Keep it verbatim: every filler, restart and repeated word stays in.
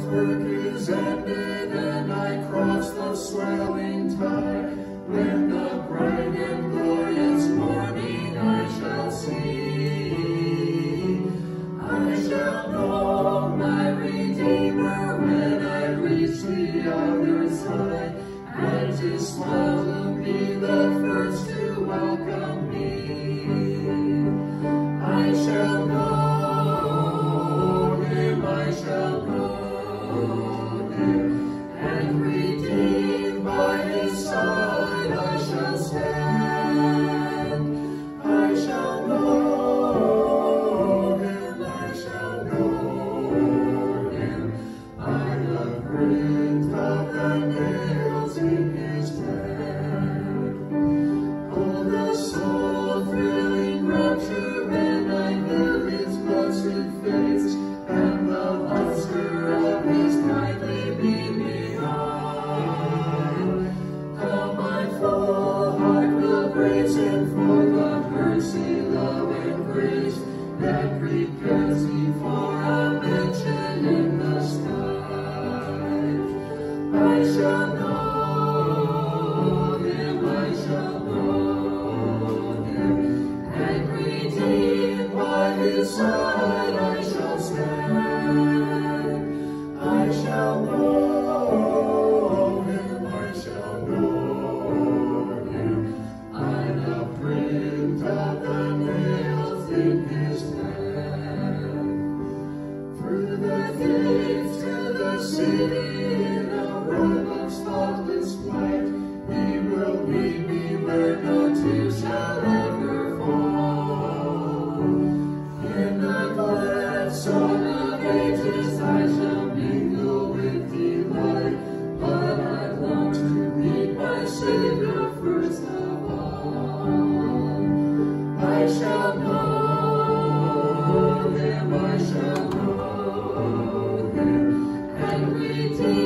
work is ended and I cross the swelling tide. When the bright and glorious morning I shall see, I shall know my Redeemer when I reach the other side, and His smile will be the first to welcome me. I shall know Him, I shall know Him, and redeemed by His side I shall stand. I shall know Him, I shall know Him, by the print of the nails in His hand. Oh, the soul-thrilling rapture when I feel His blessed face, and the luster of His kindly beam behind. How my full heart will praise Him for the mercy, love, and grace that prepares me for a mansion in the skies. I shall know Him, I shall know Him, and redeemed by His side I shall stand. I shall know Him, I shall know Him, by the print of the nails in His hand. Through the gates to the city in a robe of spotless white, He will lead me where no tears shall ever fall. In the glad song of ages I shall mingle with delight, but I long to meet my Savior first of all. I shall know Him, I shall know Him, and redeem